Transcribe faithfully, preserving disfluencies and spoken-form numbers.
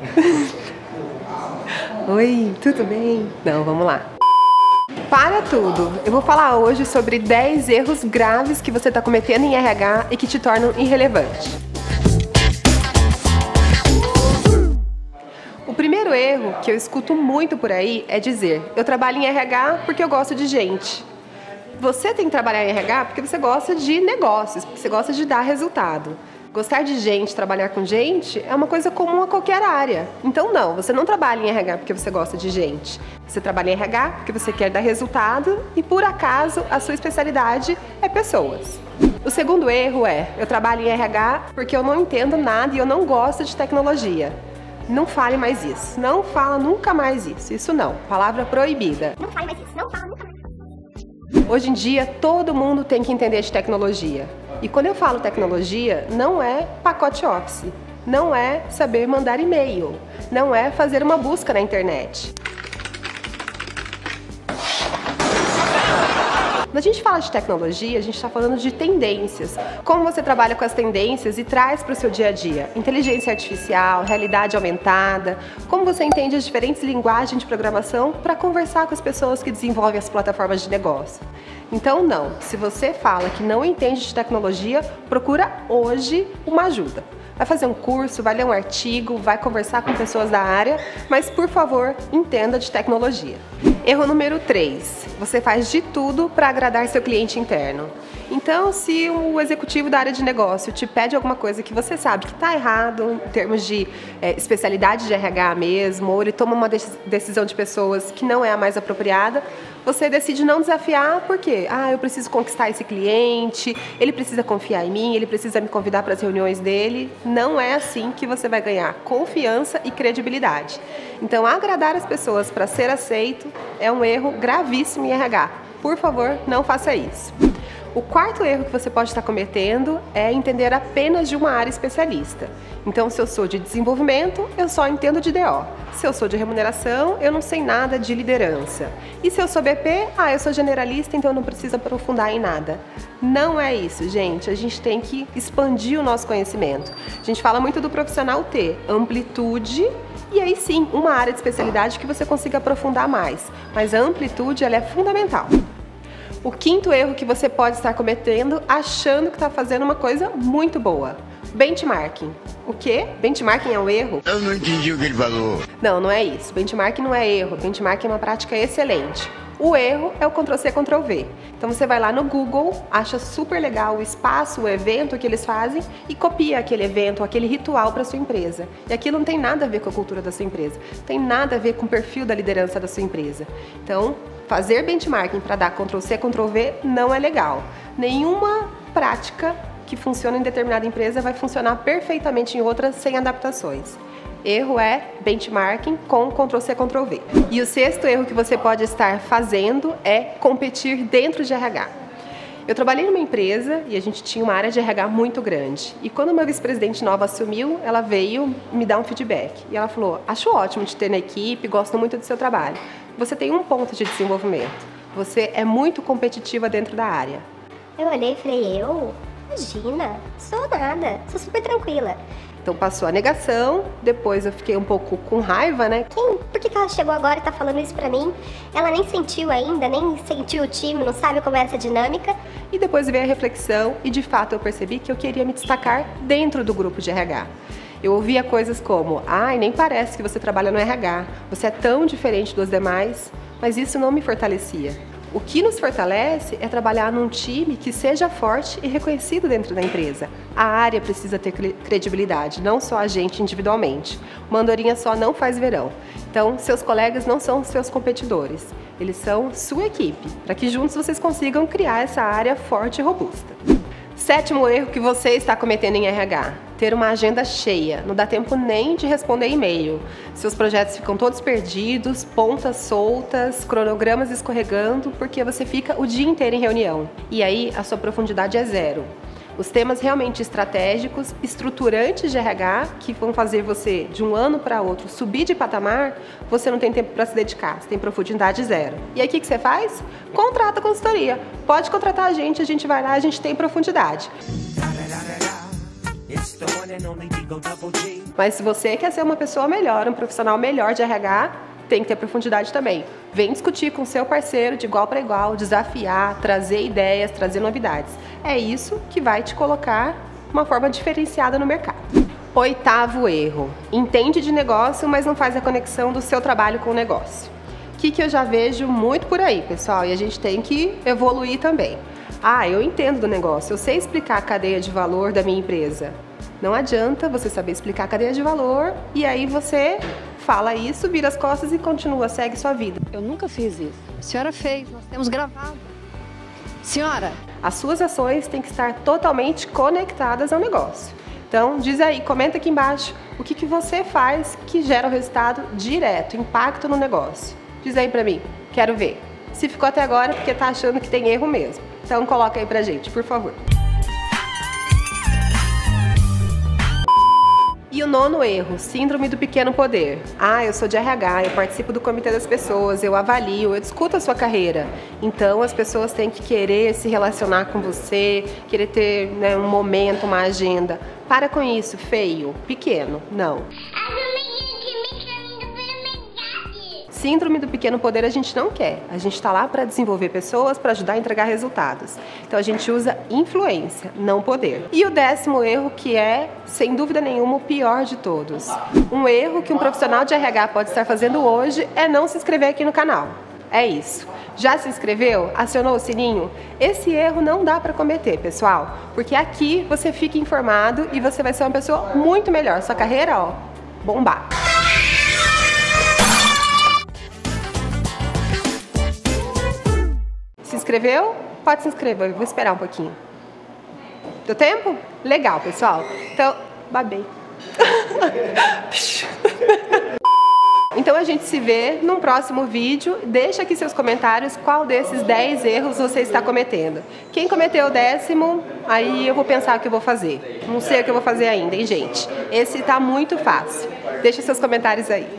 Oi, tudo bem? Não, vamos lá. Para tudo! Eu vou falar hoje sobre dez erros graves que você está cometendo em R H e que te tornam irrelevante. O primeiro erro que eu escuto muito por aí é dizer: eu trabalho em R H porque eu gosto de gente. Você tem que trabalhar em R H porque você gosta de negócios, porque você gosta de dar resultado. Gostar de gente, trabalhar com gente, é uma coisa comum a qualquer área. Então não, você não trabalha em R H porque você gosta de gente. Você trabalha em R H porque você quer dar resultado e, por acaso, a sua especialidade é pessoas. O segundo erro é: eu trabalho em R H porque eu não entendo nada e eu não gosto de tecnologia. Não fale mais isso. Não fala nunca mais isso. Isso não. Palavra proibida. Não fale mais isso. Não fala nunca mais. Hoje em dia, todo mundo tem que entender de tecnologia. E quando eu falo tecnologia, não é pacote Office, não é saber mandar e-mail, não é fazer uma busca na internet. Quando a gente fala de tecnologia, a gente está falando de tendências. Como você trabalha com as tendências e traz para o seu dia a dia. Inteligência artificial, realidade aumentada, como você entende as diferentes linguagens de programação para conversar com as pessoas que desenvolvem as plataformas de negócio. Então não, se você fala que não entende de tecnologia, procura hoje uma ajuda. Vai fazer um curso, vai ler um artigo, vai conversar com pessoas da área, mas por favor, entenda de tecnologia. Erro número três. Você faz de tudo para agradar seu cliente interno. Então, se o executivo da área de negócio te pede alguma coisa que você sabe que está errado, em termos de é, especialidade de R H mesmo, ou ele toma uma decisão de pessoas que não é a mais apropriada, você decide não desafiar porque, ah, eu preciso conquistar esse cliente, ele precisa confiar em mim, ele precisa me convidar para as reuniões dele. Não é assim que você vai ganhar confiança e credibilidade. Então, agradar as pessoas para ser aceito é um erro gravíssimo em R H. Por favor, não faça isso. O quarto erro que você pode estar cometendo é entender apenas de uma área especialista. Então, se eu sou de desenvolvimento, eu só entendo de D O. Se eu sou de remuneração, eu não sei nada de liderança. E se eu sou B P, ah, eu sou generalista, então eu não preciso aprofundar em nada. Não é isso, gente. A gente tem que expandir o nosso conhecimento. A gente fala muito do profissional ter amplitude e aí sim, uma área de especialidade que você consiga aprofundar mais. Mas a amplitude, ela é fundamental. O quinto erro que você pode estar cometendo achando que está fazendo uma coisa muito boa. Benchmarking. O quê? Benchmarking é um erro? Eu não entendi o que ele falou. Não, não é isso. Benchmarking não é erro. Benchmarking é uma prática excelente. O erro é o control C, control V. Então você vai lá no Google, acha super legal o espaço, o evento que eles fazem e copia aquele evento, aquele ritual para sua empresa. E aquilo não tem nada a ver com a cultura da sua empresa, tem nada a ver com o perfil da liderança da sua empresa. Então, fazer benchmarking para dar control C, control V não é legal. Nenhuma prática que funciona em determinada empresa vai funcionar perfeitamente em outra sem adaptações. Erro é benchmarking com control C, control V. E o sexto erro que você pode estar fazendo é competir dentro de R H. Eu trabalhei numa empresa e a gente tinha uma área de R H muito grande. E quando uma vice-presidente nova assumiu, ela veio me dar um feedback. E ela falou: acho ótimo te ter na equipe, gosto muito do seu trabalho. Você tem um ponto de desenvolvimento. Você é muito competitiva dentro da área. Eu olhei e falei: eu? Imagina, sou nada, sou super tranquila. Então passou a negação, depois eu fiquei um pouco com raiva, né? Quem? Por que que ela chegou agora e tá falando isso pra mim? Ela nem sentiu ainda, nem sentiu o time, não sabe como é essa dinâmica. E depois veio a reflexão e de fato eu percebi que eu queria me destacar dentro do grupo de R H. Eu ouvia coisas como: ai, nem parece que você trabalha no R H, você é tão diferente dos demais, mas isso não me fortalecia. O que nos fortalece é trabalhar num time que seja forte e reconhecido dentro da empresa. A área precisa ter credibilidade, não só a gente individualmente. Uma andorinha só não faz verão. Então, seus colegas não são seus competidores, eles são sua equipe, para que juntos vocês consigam criar essa área forte e robusta. Sétimo erro que você está cometendo em R H: ter uma agenda cheia, não dá tempo nem de responder e-mail. Seus projetos ficam todos perdidos, pontas soltas, cronogramas escorregando, porque você fica o dia inteiro em reunião. E aí a sua profundidade é zero. Os temas realmente estratégicos, estruturantes de R H, que vão fazer você de um ano para outro subir de patamar, você não tem tempo para se dedicar, você tem profundidade zero. E aí o que que você faz? Contrata a consultoria. Pode contratar a gente, a gente vai lá, a gente tem profundidade. Mas se você quer ser uma pessoa melhor, um profissional melhor de R H, tem que ter profundidade também. Vem discutir com o seu parceiro de igual para igual, desafiar, trazer ideias, trazer novidades. É isso que vai te colocar uma forma diferenciada no mercado. Oitavo erro. Entende de negócio, mas não faz a conexão do seu trabalho com o negócio. O que, que eu já vejo muito por aí, pessoal, e a gente tem que evoluir também. Ah, eu entendo do negócio, eu sei explicar a cadeia de valor da minha empresa. Não adianta você saber explicar a cadeia de valor e aí você fala isso, vira as costas e continua, segue sua vida. Eu nunca fiz isso. A senhora fez, nós temos gravado. Senhora, as suas ações têm que estar totalmente conectadas ao negócio. Então, diz aí, comenta aqui embaixo o que, que você faz que gera o resultado direto, impacto no negócio. Diz aí pra mim, quero ver. Se ficou até agora é porque tá achando que tem erro mesmo. Então coloca aí pra gente, por favor. E o nono erro, síndrome do pequeno poder. Ah, eu sou de R H, eu participo do comitê das pessoas, eu avalio, eu discuto a sua carreira. Então as pessoas têm que querer se relacionar com você, querer ter, né, um momento, uma agenda. Para com isso, feio, pequeno, não. Síndrome do pequeno poder a gente não quer. A gente está lá para desenvolver pessoas, para ajudar a entregar resultados. Então a gente usa influência, não poder. E o décimo erro, que é, sem dúvida nenhuma, o pior de todos. Um erro que um profissional de R H pode estar fazendo hoje é não se inscrever aqui no canal. É isso. Já se inscreveu? Acionou o sininho? Esse erro não dá para cometer, pessoal, porque aqui você fica informado e você vai ser uma pessoa muito melhor. Sua carreira, ó, bombar. Se inscreveu? Pode se inscrever, eu vou esperar um pouquinho. Deu tempo? Legal, pessoal. Então, babei. Então a gente se vê num próximo vídeo. Deixa aqui seus comentários qual desses dez erros você está cometendo. Quem cometeu o décimo, aí eu vou pensar o que eu vou fazer. Não sei o que eu vou fazer ainda, hein, gente? Esse tá muito fácil. Deixa seus comentários aí.